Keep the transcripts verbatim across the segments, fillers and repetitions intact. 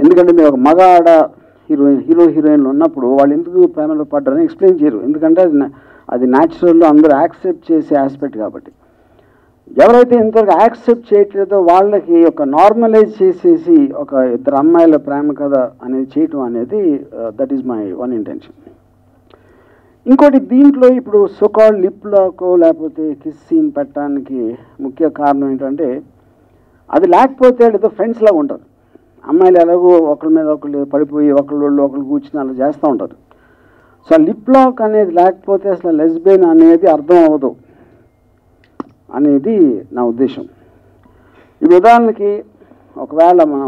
ఎందుకంటే మీరు ఒక మగ ఆడ హీరోయిన్ హీరో హీరోయిన్లు ఉన్నప్పుడు వాళ్ళు ఎందుకు ప్రేమలో పడ్డారని ఎక్స్ప్లెయిన్ చేయరు, ఎందుకంటే అది అది న్యాచురల్లో అందరూ యాక్సెప్ట్ చేసే ఆస్పెక్ట్ కాబట్టి. ఎవరైతే ఇంతవరకు యాక్సెప్ట్ చేయట్లేదో వాళ్ళకి ఒక నార్మలైజ్ చేసేసి ఒక ఇద్దరు అమ్మాయిల ప్రేమ కథ అనేది చేయటం అనేది that is my one intention. ఇంకోటి దీంట్లో ఇప్పుడు సోకాల్డ్ లిప్ లాకో లేకపోతే కిస్ సీన్ పెట్టడానికి ముఖ్య కారణం ఏంటంటే అది లేకపోతే ఏదో ఫ్రెండ్స్ లాగా ఉంటారు. అమ్మాయిలు ఎలాగో ఒకరి మీద ఒకళ్ళు పడిపోయి ఒకళ్ళు ఒకళ్ళు కూర్చుని అలా చేస్తూ ఉంటారు. సో లిప్ లాక్ అనేది లేకపోతే అసలు లెస్బియన్ అనేది అర్థం అవ్వదు అనేది నా ఉద్దేశం. ఇప్పుడు ఉదాహరణకి ఒకవేళ మనం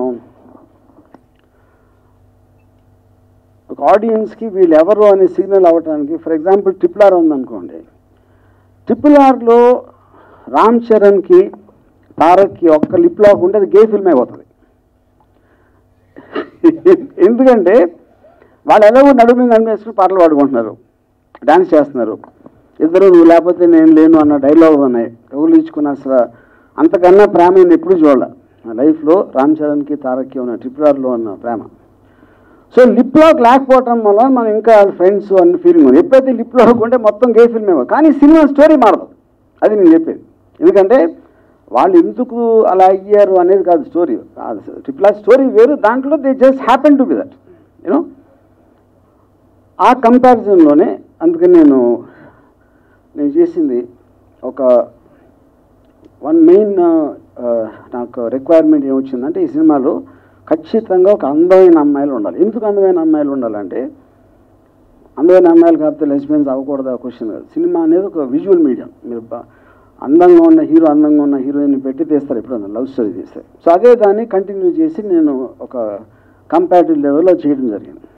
ఒక ఆడియన్స్కి వీళ్ళు ఎవరు అనే సిగ్నల్ అవ్వడానికి, ఫర్ ఎగ్జాంపుల్ ట్రిపుల్ ఆర్ ఉందనుకోండి, ట్రిపుల్ ఆర్లో రామ్ చరణ్కి తారక్కి ఒక్క లిప్ లాక్ ఉంటే అది గే ఫిల్మ్ అయిపోతుంది. ఎందుకంటే వాళ్ళు ఎలాగో నడుము మీద నడిమేసుకుని పాటలు పాడుకుంటున్నారు, డాన్స్ చేస్తున్నారు, ఇద్దరు నువ్వు లేకపోతే నేను లేను అన్న డైలాగ్ ఉన్నాయి. ఎవరు ఇచ్చుకున్న అసలు అంతకన్నా ప్రేమ నేను ఎప్పుడు చూడాల నా లైఫ్లో రామ్ చరణ్కి తారక్కి ఉన్న ట్రిపుల్ ఆర్లో ఉన్న ప్రేమ. సో లిప్ లాక్ లేకపోవటం వల్ల మనం ఇంకా ఫ్రెండ్స్ అన్న ఫీలింగ్ ఉంది. ఎప్పుడైతే లిప్ లాక్ ఉంటే మొత్తం గే ఫిల్మ్ ఏమో, కానీ సినిమా స్టోరీ మారదు. అది నేను చెప్పేది. ఎందుకంటే వాళ్ళు ఎందుకు అలా అయ్యారు అనేది కాదు స్టోరీ. ట్రిపుల్ ఆర్ స్టోరీ వేరు, దాంట్లో they just happen to be that you know. ఆ కంపారిజన్లోనే అందుకని నేను నేను చేసింది ఒక వన్ మెయిన్ నాకు రిక్వైర్మెంట్ ఏమొచ్చిందంటే ఈ సినిమాలో ఖచ్చితంగా ఒక అందమైన అమ్మాయిలు ఉండాలి. ఎందుకు అందమైన అమ్మాయిలు ఉండాలంటే అందమైన అమ్మాయిలు కాకపోతే లెస్బియన్స్ అవ్వకూడదు ఆ క్వశ్చన్ కాదు. సినిమా అనేది ఒక విజువల్ మీడియం. మీరు అందంగా ఉన్న హీరో అందంగా ఉన్న హీరోయిన్ పెట్టి తీస్తారు ఎప్పుడన్నా లవ్ స్టోరీ తీస్తారు. సో అదే దాన్ని కంటిన్యూ చేసి నేను ఒక కంపారిటివ్ లెవెల్లో చేయడం జరిగింది.